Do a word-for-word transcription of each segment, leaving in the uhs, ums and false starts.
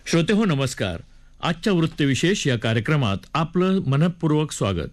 श्रोतेहो नमस्कार. आजच्या वृत्तविशेष या कार्यक्रमात आपलं मनपूर्वक स्वागत.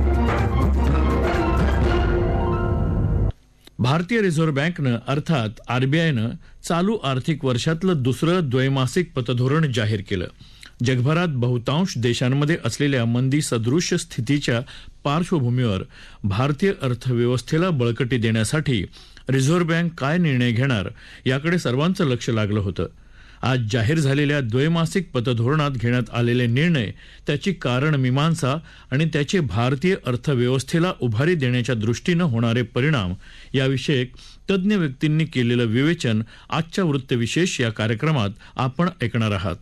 भारतीय रिझर्व्ह बँकनं अर्थात आरबीआयनं चालू आर्थिक वर्षातलं दुसरं द्वैमासिक पतधोरण जाहीर केलं. जगभरात बहुतांश देशांमध्ये असलेल्या मंदी सदृश स्थितीच्या पार्श्वभूमीवर भारतीय अर्थव्यवस्थेला बळकटी देण्यासाठी रिझर्व्ह बँक काय निर्णय घेणार याकडे सर्वांचं लक्ष लागलं होतं. आज जाहीर झालेल्या द्वैमासिक पतधोरणात घेण्यात आलेले निर्णय, त्याची कारण मीमांसा आणि त्याचे भारतीय अर्थव्यवस्थेला उभारी देण्याच्या दृष्टीनं होणारे परिणाम याविषयक तज्ज्ञ व्यक्तींनी केलेलं विवेचन आजच्या वृत्तविशेष या कार्यक्रमात आपण ऐकणार आहात.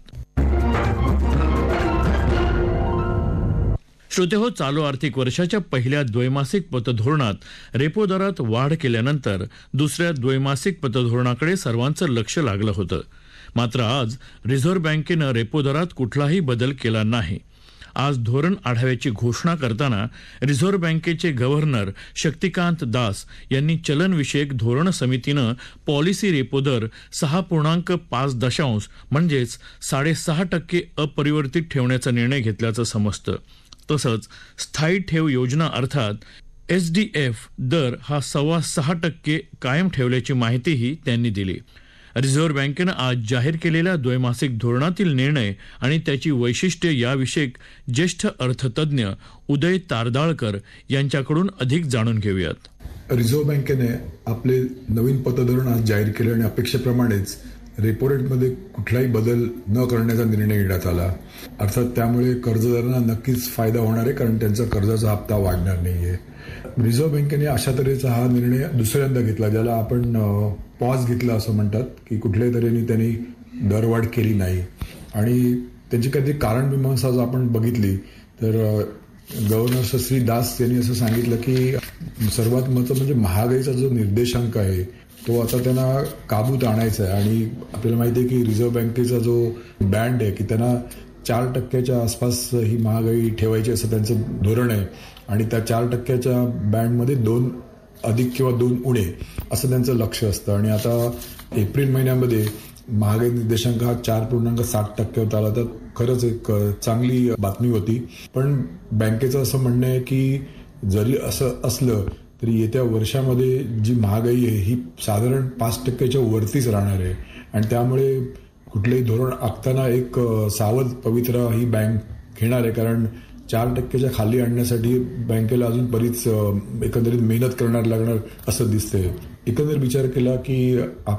श्रोतेहो, चालू आर्थिक वर्षाच्या पहिल्या द्वैमासिक पतधोरणात रेपो दरात वाढ केल्यानंतर दुसऱ्या द्वैमासिक पतधोरणाकडे सर्वांचं लक्ष लागलं होतं. मात्र आज रिझर्व्ह बँकेनं रेपो दरात कुठलाही बदल केला नाही. आज धोरण आढाव्याची घोषणा करताना रिझर्व्ह बँकेचे गव्हर्नर शक्तिकांत दास यांनी चलनविषयक धोरण समितीनं पॉलिसी रेपो दर सहा पूर्णांक पाच दशांश म्हणजेच साडेसहा टक्के अपरिवर्तित ठेवण्याचा निर्णय घेतल्याचं समजतं. तसंच स्थायी ठेव योजना अर्थात एस डी एफ दर हा सव्वा सहा टक्के कायम ठेवल्याची माहितीही त्यांनी दिली. रिझर्व्ह बँकेनं आज जाहीर केलेल्या द्वैमासिक धोरणातील निर्णय आणि त्याची वैशिष्ट्ये याविषयक ज्येष्ठ अर्थतज्ञ उदय तारदाळकर यांच्याकडून अधिक जाणून घेऊयात. रिझर्व्ह बँकेने आपले नवीन पतधोरण आज जाहीर केले आणि अपेक्षेप्रमाणेच रेपो रेटमध्ये कुठलाही बदल न करण्याचा निर्णय घेण्यात आला. अर्थात त्यामुळे कर्जदारांना नक्कीच फायदा होणार आहे, कारण त्यांचा कर्जाचा हप्ता वाढणार नाहीये. रिझर्व्ह बँकेने अशा तऱ्हेचा हा निर्णय दुसऱ्यांदा घेतला, ज्याला आपण पॉज घेतला असं म्हणतात, की कुठल्याही तऱ्हेने त्यांनी दरवाढ केली नाही. आणि त्यांची काहीतरी कारण मीमांसा जर आपण बघितली तर गव्हर्नर श्री दास यांनी असं सांगितलं की सर्वात महत्त्वाचं म्हणजे महागाईचा जो निर्देशांक आहे तो आता त्यांना काबूत आणायचा आहे. आणि आपल्याला माहिती आहे की रिझर्व्ह बँकेचा जो बँड आहे की त्यांना चार टक्क्याच्या आसपास ही महागाई ठेवायची असं त्यांचं धोरण आहे. आणि त्या चार टक्क्याच्या बँडमध्ये दोन अधिक किंवा दोन उणे असं त्यांचं लक्ष असतं. आणि आता एप्रिल महिन्यामध्ये महागाई निर्देशांक हा चार पूर्णांक सात टक्क्यावर आला, तर खरंच एक चांगली बातमी होती. पण बँकेचं असं म्हणणं आहे की जरी असं असलं तरी येत्या वर्षामध्ये जी महागाई आहे ही साधारण पाच टक्क्याच्या वरतीच राहणार आहे. आणि त्यामुळे कुठलेही धोरण आखताना एक सावध पवित्रा ही बँक घेणार आहे, कारण चार टक्क्याच्या खाली आणण्यासाठी बँकेला अजून बरीच एकंदरीत मेहनत करणार लागणार असं दिसतंय. एकंदर विचार केला की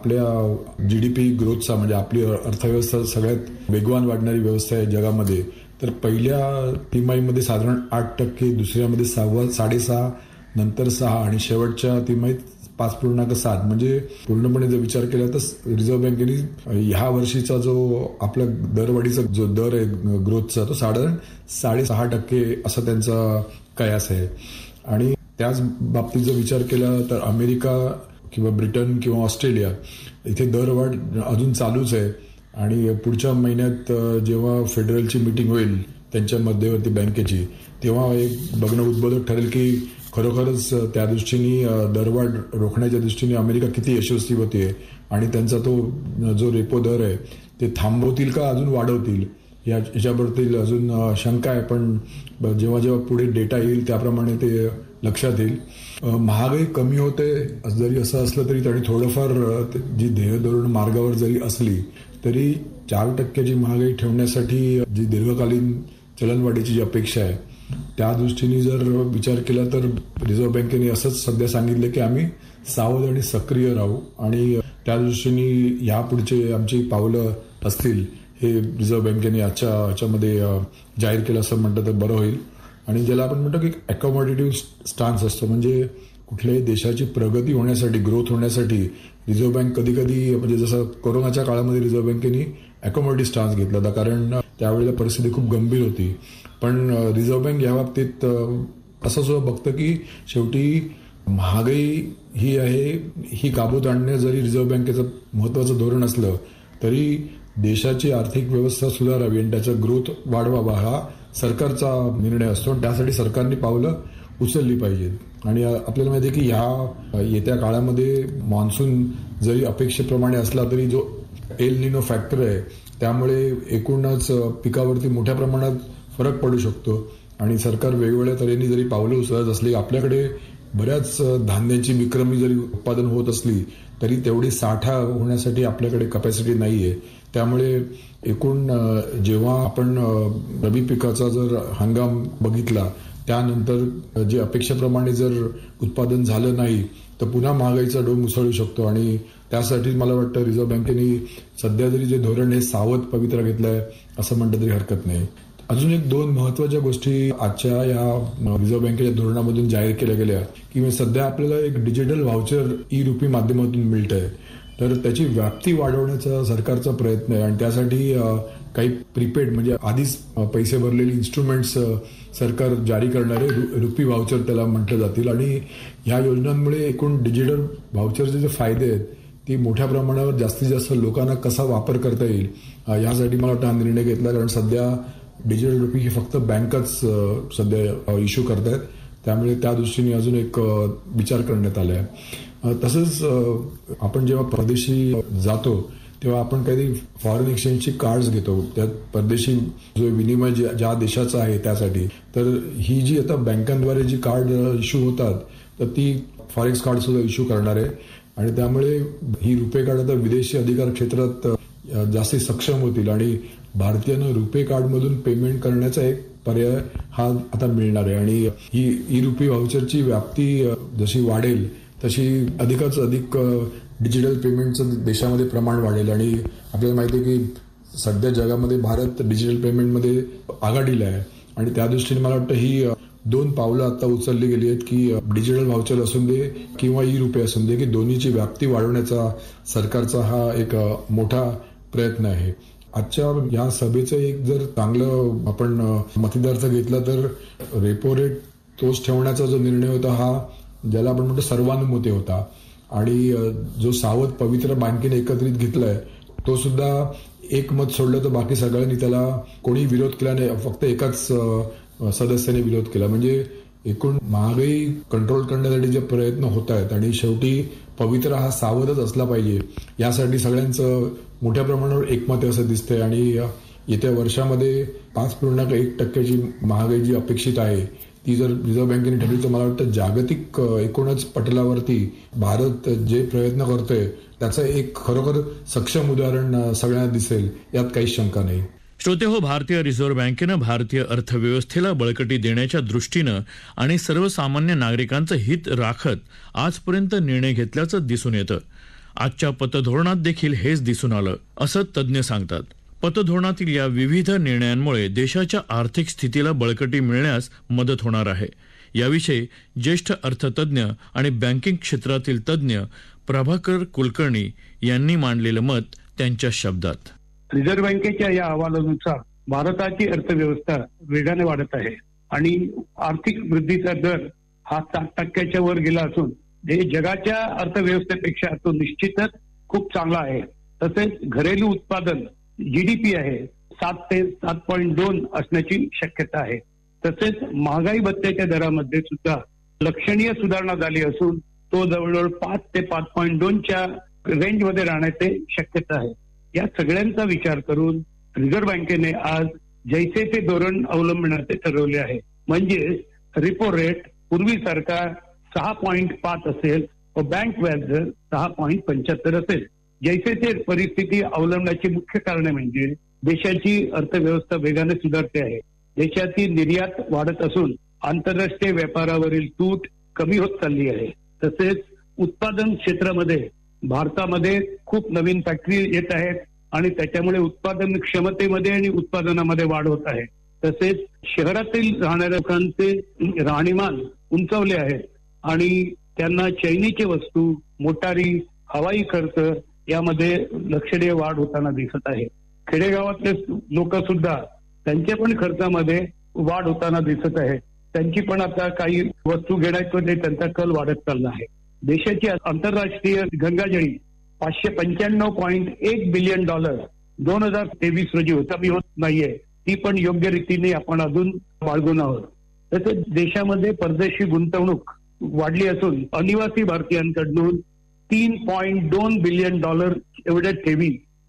आपल्या जीडीपी ग्रोथचा म्हणजे आपली अर्थव्यवस्था सगळ्यात वेगवान वाढणारी व्यवस्था आहे जगामध्ये, तर पहिल्या तिमाहीमध्ये साधारण आठ टक्के, दुसऱ्यामध्ये सहावा साडेसहा, नंतर सहा आणि शेवटच्या तिमाहीत पाच पूर्णांक सात. म्हणजे पूर्णपणे जर विचार केला तर रिझर्व्ह बँकेने ह्या वर्षीचा जो आपला दरवाढीचा जो दर आहे ग्रोथचा तो साधारण साडेसहा टक्के असा त्यांचा कयास आहे. आणि त्याच बाबतीत जर विचार केला तर अमेरिका किंवा ब्रिटन किंवा ऑस्ट्रेलिया इथे दरवाढ अजून चालूच आहे. आणि पुढच्या महिन्यात जेव्हा फेडरलची मीटिंग होईल त्यांच्या मध्यवर्ती बँकेची, तेव्हा एक बघणं उद्बोधक ठरेल की खरोखरच त्या दृष्टीने दरवाढ रोखण्याच्या दृष्टीने अमेरिका किती यशस्वी होते आणि त्यांचा तो जो रेपो दर आहे ते थांबवतील का अजून वाढवतील या याच्याबद्दल अजून शंका आहे. पण जेव्हा जेव्हा पुढे डेटा येईल त्याप्रमाणे ते लक्षात येईल. महागाई कमी होते जरी असं असलं तरी त्यांनी थोडंफार जी ध्येय धोरण मार्गावर जरी असली तरी चार टक्क्याची महागाई ठेवण्यासाठी जी दीर्घकालीन चलनवाढीची जी अपेक्षा आहे त्या दृष्टीने जर विचार केला तर रिझर्व्ह बँकेने असंच सध्या सांगितलं की आम्ही सावध आणि सक्रिय राहू आणि त्या दृष्टीने यापुढचे आमची पावलं असतील हे रिझर्व्ह बँकेने आजच्या ह्याच्यामध्ये जाहीर केलं असं म्हटलं तर बरं होईल. आणि ज्याला आपण म्हणतो की अकोमोडेटिव्ह स्टान्स असतो, म्हणजे कुठल्याही देशाची प्रगती होण्यासाठी, ग्रोथ होण्यासाठी रिझर्व्ह बँक कधी कधी म्हणजे जसं कोरोनाच्या काळामध्ये रिझर्व्ह बँकेने अकोमोडेटिव्ह स्टान्स घेतला होता, कारण त्यावेळेला परिस्थिती खूप गंभीर होती. पण रिझर्व्ह बँक या बाबतीत असं सुद्धा बघतं की शेवटी महागाई ही आहे ही काबूत आणणे जरी रिझर्व्ह बँकेचं महत्त्वाचं धोरण असलं तरी देशाची आर्थिक व्यवस्था सुधारावी आणि त्याचा ग्रोथ वाढवावा हा सरकारचा निर्णय असतो आणि त्यासाठी सरकारने पावलं उचलली पाहिजेत. आणि आपल्याला माहिती आहे की ह्या येत्या काळामध्ये मान्सून जरी अपेक्षेप्रमाणे असला तरी जो एल निनो फॅक्टर आहे त्यामुळे एकूणच पिकावरती मोठ्या प्रमाणात फरक पडू शकतो आणि सरकार वेगवेगळ्या तऱ्हेने जरी पावलं उचलत असली, आपल्याकडे बऱ्याच धान्याची विक्रमी जरी उत्पादन होत असली तरी तेवढी साठा होण्यासाठी आपल्याकडे कपॅसिटी नाहीये. त्यामुळे एकूण जेव्हा आपण रबी पिकाचा जर हंगाम बघितला त्यानंतर जे अपेक्षेप्रमाणे जर उत्पादन झालं नाही तर पुन्हा महागाईचा डोंग उसळू शकतो आणि त्यासाठी मला वाटतं रिझर्व्ह बँकेने सध्या जरी जे धोरण हे सावध पवित्रा घेतलंय असं म्हटलं तरी हरकत नाही. अजून एक दोन महत्वाच्या गोष्टी आजच्या या रिझर्व्ह बँकेच्या धोरणामधून जाहीर केल्या गेल्या की सध्या आपल्याला एक डिजिटल व्हाउचर ई रुपी माध्यमातून मिळतंय, तर त्याची व्याप्ती वाढवण्याचा सरकारचा प्रयत्न आहे आणि त्यासाठी काही प्रीपेड म्हणजे आधीच पैसे भरलेले इन्स्ट्रुमेंट्स सरकार जारी करणारे रुपी व्हाउचर त्याला म्हटलं जातील आणि ह्या योजनांमुळे एकूण डिजिटल व्हाउचरचे जे फायदे आहेत ती मोठ्या प्रमाणावर जास्तीत जास्त लोकांना कसा वापर करता येईल यासाठी मला वाटतं हा निर्णय घेतला. कारण सध्या डिजिटल रुपी ही फक्त बँकच सध्या इश्यू करतायत, त्यामुळे त्या दृष्टीने अजून एक विचार करण्यात आला आहे. तसंच आपण जेव्हा परदेशी जातो तेव्हा आपण काही फॉरेन एक्सचेंजची कार्ड्स घेतो, त्यात परदेशी जो विनिमय ज्या देशाचा आहे त्यासाठी, तर ही जी आता बँकांद्वारे जी कार्ड इश्यू होतात तर ती फॉरेक्स कार्ड सुद्धा इश्यू करणार आहे आणि त्यामुळे ही रुपे कार्ड आता विदेशी अधिकार क्षेत्रात जास्ती सक्षम होतील आणि भारतीयांना रुपे कार्डमधून पेमेंट करण्याचा एक पर्याय हा आता मिळणार आहे आणि ही ई रुपी व्हाउचरची व्याप्ती जशी वाढेल तशी अधिकच अधिक डिजिटल पेमेंटचं देशामध्ये प्रमाण वाढेल आणि आपल्याला माहिती आहे की सध्या जगामध्ये भारत डिजिटल पेमेंटमध्ये आघाडीला आहे आणि त्या दृष्टीने मला वाटतं ही दोन पावलं आता उचलली गेली आहेत की डिजिटल व्हाउचर असून दे किंवा ई रुपये असून दे की दोन्हीची व्याप्ती वाढवण्याचा सरकारचा हा एक मोठा प्रयत्न आहे. आजच्या या सभेचं एक जर चांगलं आपण मतिदार्थ घेतला तर रेपो रेट तोच ठेवण्याचा जो निर्णय होता हा ज्याला आपण म्हणतो सर्वानुमते होता आणि जो सावध पवित्र बँकेने एकत्रित घेतलाय तो सुद्धा एक मत सोडलं तर बाकी सगळ्यांनी त्याला कोणी विरोध केला नाही, फक्त एकाच सदस्याने विरोध केला. म्हणजे एकूण महागाई कंट्रोल करण्यासाठी जे प्रयत्न होत आहेत आणि शेवटी पवित्र हा सावधच असला पाहिजे यासाठी सगळ्यांचं मोठ्या प्रमाणावर एकमत असं दिसतंय आणि येत्या वर्षामध्ये पाच पूर्णांक एक टक्क्याची महागाई जी अपेक्षित आहे ती जर रिझर्व्ह बँकेने ठरली तर मला वाटतं जागतिक एकूणच पटलावरती भारत जे प्रयत्न करतोय त्याचं एक खरोखर सक्षम उदाहरण सगळ्यांना दिसेल यात काहीच शंका नाही. श्रोते हो, भारतीय रिझर्व्ह बँकेनं भारतीय अर्थव्यवस्थेला बळकटी देण्याच्या दृष्टीनं आणि सर्वसामान्य नागरिकांचं हित राखत आजपर्यंत निर्णय घेतल्याचं दिसून येतं. आजच्या पतधोरणात देखील हेच दिसून आलं असं तज्ज्ञ सांगतात. पतधोरणातील या विविध निर्णयांमुळे देशाच्या आर्थिक स्थितीला बळकटी मिळण्यास मदत होणार आहे. याविषयी ज्येष्ठ अर्थतज्ज्ञ आणि बँकिंग क्षेत्रातील तज्ज्ञ प्रभाकर कुलकर्णी यांनी मांडलेलं मत त्यांच्या शब्दात. रिझर्व्ह बँकेच्या या अहवालानुसार भारताची अर्थव्यवस्था वेगाने वाढत आहे आणि आर्थिक वृद्धीचा दर हा सात टक्क्याच्या वर गेला असून हे जगाच्या अर्थव्यवस्थेपेक्षा तो निश्चितच खूप चांगला आहे. तसेच घरेलू उत्पादन जीडीपी आहे सात ते सात पॉईंट दोन असण्याची शक्यता आहे. तसेच महागाई भत्त्याच्या दरामध्ये सुद्धा लक्षणीय सुधारणा झाली असून तो जवळजवळ पाच ते पाच पॉईंट दोनच्या रेंजमध्ये राहण्याची शक्यता आहे. या सगळ्यांचा विचार करून रिझर्व्ह बँकेने आज जैसे ते धोरण अवलंबण्याचे ठरवले आहे. म्हणजेच रिपो रेट पूर्वीसारखा सहा पॉईंट पाच असेल व बँक व्याजदर सहा पॉईंट पंच्याहत्तर असेल. जैसे ते परिस्थिती अवलंबण्याची मुख्य कारणे म्हणजे देशाची अर्थव्यवस्था वेगाने सुधारते आहे, देशाची निर्यात वाढत असून आंतरराष्ट्रीय व्यापारावरील तूट कमी होत चालली आहे. तसेच उत्पादन क्षेत्रामध्ये भारतामध्ये खूप नवीन फॅक्टरी येत आहेत आणि त्याच्यामुळे उत्पादन क्षमतेमध्ये आणि उत्पादनामध्ये वाढ होत आहे. तसेच शहरातील राहणाऱ्या लोकांचे राहणीमान उंचावले आहेत आणि त्यांना चैनीचे वस्तू, मोटारी, हवाई खर्च यामध्ये लक्षणीय वाढ होताना दिसत आहे. खेडेगावातले लोक सुद्धा त्यांच्या पण खर्चामध्ये वाढ होताना दिसत आहे. त्यांची पण आता काही वस्तू घेण्यामध्ये त्यांचा कल वाढत चालला आहे. देशाची आंतरराष्ट्रीय गंगाजळी पाचशे पंच्याण्णव पॉईंट एक बिलियन डॉलर दोन हजार तेवीस रोजी कमी होत नाहीये, ती पण योग्य रीतीने आपण अजून बाळगून आहोत. तसेच देशामध्ये परदेशी गुंतवणूक वाढली असून अनिवासी भारतीयांकडून तीन पॉईंट दोन बिलियन डॉलर एवढ्या ठेवी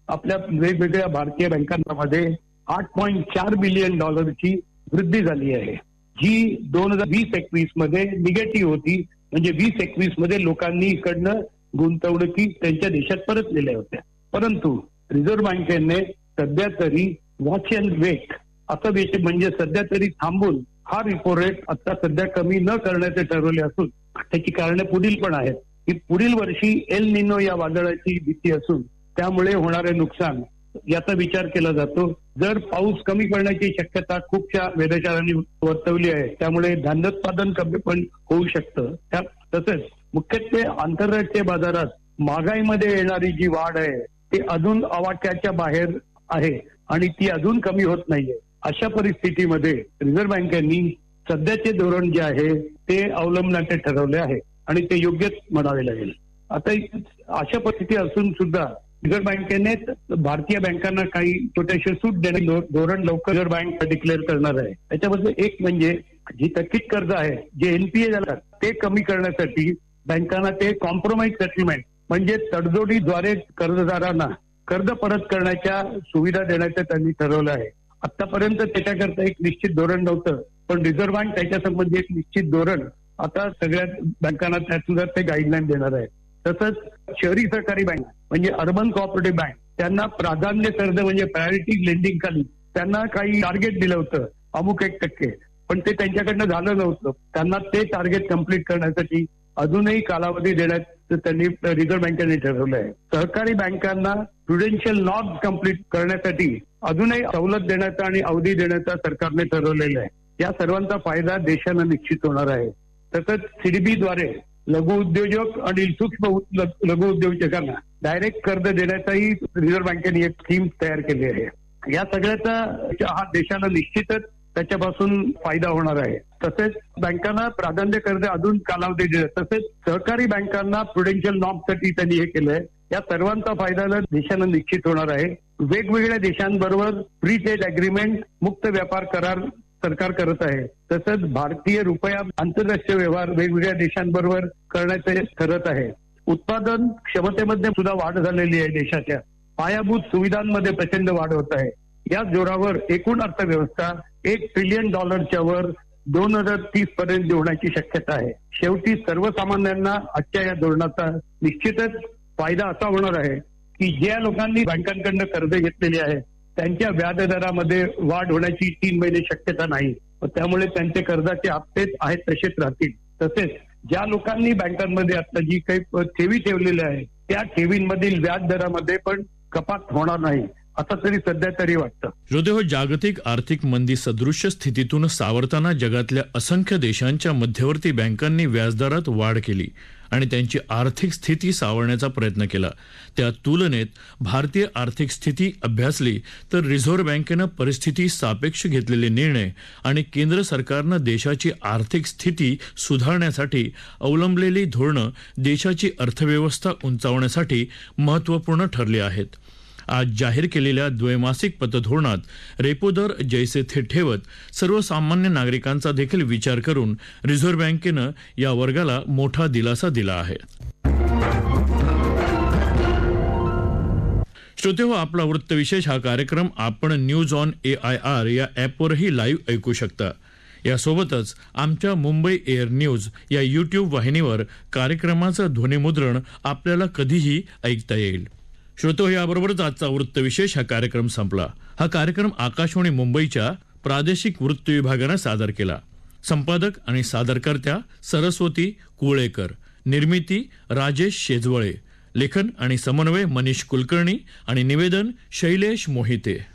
आपल्या वेगवेगळ्या भारतीय बँकांमध्ये आठ पॉईंट चार बिलियन डॉलरची वृद्धी झाली आहे, जी दोन हजार वीस एकवीस मध्ये निगेटिव्ह होती. म्हणजे वीस एकवीस मध्ये लोकांनी इकडनं गुंतवणुकी त्यांच्या देशात परतलेल्या होत्या. परंतु रिझर्व्ह बँकेने सध्या तरी वॉच अँड वेट असं विषय म्हणजे सध्या तरी थांबून हा रिपो रेट आता सध्या कमी न करण्याचे ठरवले असून त्याची कारणे पुढील पण आहेत की पुढील वर्षी एल निनो या वादळाची भीती असून त्यामुळे होणारे नुकसान याचा विचार केला जातो. जर पाऊस कमी पडण्याची शक्यता खूपशा वेधशाळांनी वर्तवली आहे, त्यामुळे धान्योत्पादन कमी पण होऊ शकतं. तसेच मुख्यत्वे आंतरराष्ट्रीय बाजारात महागाईमध्ये येणारी जी वाढ आहे ती अजून आवाक्याच्या बाहेर आहे आणि ती अजून कमी होत नाहीये. अशा परिस्थितीमध्ये रिझर्व्ह बँकेनी सध्याचे धोरण जे आहे ते अवलंबण्याचे ठरवले आहे आणि ते योग्यच म्हणावे लागेल. आता अशा परिस्थिती असून सुद्धा रिझर्व्ह बँकेने भारतीय बँकांना काही छोटेसे सूट देणे धोरण लवकर रिझर्व्ह बँक डिक्लेअर करणार आहे. त्याच्यामध्ये एक म्हणजे जी थकीत कर्ज आहे, जे एनपीए झालं ते कमी करण्यासाठी बँकांना ते कॉम्प्रोमाइज सेटलमेंट म्हणजे तडजोडीद्वारे कर्जदारांना कर्ज परत करण्याच्या सुविधा देण्याचं त्यांनी ठरवलं आहे. आतापर्यंत त्याच्याकरता एक निश्चित धोरण नव्हतं, पण रिझर्व्ह बँक त्याच्या संबंधी एक निश्चित धोरण आता सगळ्या बँकांना त्यासुद्धा ते गाईडलाईन देणार आहे. तसंच शहरी सहकारी बँक म्हणजे अर्बन कोऑपरेटिव्ह बँक त्यांना प्राधान्य कर्ज म्हणजे प्रायोरिटी लेंडिंग खाली त्यांना काही टार्गेट दिलं होतं अमुक एक टक्के, पण ते त्यांच्याकडनं झालं नव्हतं. त्यांना ते टार्गेट कम्प्लीट करण्यासाठी अजूनही कालावधी देण्याचं त्यांनी रिझर्व्ह बँकेने ठरवलं आहे. सहकारी बँकांना प्रुडेन्शियल नॉर्म्स कम्प्लीट करण्यासाठी अजूनही सवलत देण्याचा आणि अवधी देण्याचा सरकारने ठरवलेला आहे. या सर्वांचा फायदा देशाला निश्चित होणार आहे. तसंच सीडीबीद्वारे लघु उद्योजक आणि सूक्ष्म लघु उद्योजकांना डायरेक्ट कर्ज देण्याचाही रिझर्व्ह बँकेने एक स्कीम तयार केली आहे. या सगळ्याचा हा देशाला निश्चितच त्याच्यापासून फायदा होणार आहे. तसेच बँकांना प्राधान्य कर्ज अजून कालावधी दिला, तसेच सहकारी बँकांना प्रुडेन्शियल नॉर्मसाठी त्यांनी हे केलंय. या सर्वांचा फायदा देशाला निश्चित होणार आहे. वेगवेगळ्या देशांबरोबर फ्री ट्रेड अग्रीमेंट मुक्त व्यापार करार सरकार करत आहे. तसंच भारतीय रुपया आंतरराष्ट्रीय व्यवहार वेगवेगळ्या देशांबरोबर करण्याचे ठरत आहे. उत्पादन क्षमतेमध्ये सुद्धा वाढ झालेली आहे. देशाच्या पायाभूत सुविधांमध्ये प्रचंड वाढ होत आहे. या जोरावर एकूण अर्थव्यवस्था एक ट्रिलियन डॉलरच्या वर दोन हजार तीस पर्यंत होण्याची शक्यता आहे. शेवटी सर्वसामान्यांना आजच्या या धोरणाचा निश्चितच फायदा असा होणार आहे की ज्या लोकांनी बँकांकडनं कर्ज घेतलेली आहे त्यांच्या व्याजदरामध्ये वाढ होण्याची तीन महिने शक्यता नाही, त्यामुळे त्यांचे कर्जाचे हप्ते आहेत तसेच राहतील. तसेच ज्या लोकांनी बँकांमध्ये आता जी काही ठेवी ठेवलेल्या आहे त्या ठेवींमधील व्याज दरामध्ये पण कपात होणार नाही असं तरी सध्या तरी वाटतं. श्रोतेहो, जागतिक आर्थिक मंदी सदृश्य स्थितीतून सावरताना जगातल्या असंख्य देशांच्या मध्यवर्ती बँकांनी व्याजदरात वाढ केली आणि त्यांची आर्थिक स्थिती सावरण्याचा प्रयत्न केला. त्या तुलनेत भारतीय आर्थिक स्थिती अभ्यासली तर रिझर्व्ह बँकेनं परिस्थिती सापेक्ष घेतलेले निर्णय आणि केंद्र सरकारनं देशाची आर्थिक स्थिती सुधारण्यासाठी अवलंबलेली धोरणं देशाची अर्थव्यवस्था उंचावण्यासाठी महत्त्वपूर्ण ठरली आहेत. आज जाहीर केलेल्या द्वैमासिक पतधोरणात रेपो दर जैसे थे ठेवत सर्वसामान्य नागरिकांचा देखील विचार करून रिझर्व्ह बँकेनं या वर्गाला मोठा दिलासा दिला आहे. श्रोतेहो, आपला वृत्तविशेष हा कार्यक्रम आपण news on A I R या ॲपवरही लाईव्ह ऐकू शकता. यासोबतच आमच्या मुंबई एअर न्यूज या यूट्यूब वाहिनीवर कार्यक्रमाचं ध्वनिमुद्रण आपल्याला कधीही ऐकता येईल. श्रोतो, याबरोबरच आजचा वृत्तविशेष हा कार्यक्रम संपला. हा कार्यक्रम आकाशवाणी मुंबईच्या प्रादेशिक वृत्त विभागानं सादर केला. संपादक आणि सादरकर्त्या सरस्वती कुवळेकर, निर्मिती राजेश शेजवळे, लेखन आणि समन्वय मनीष कुलकर्णी आणि निवेदन शैलेश मोहिते.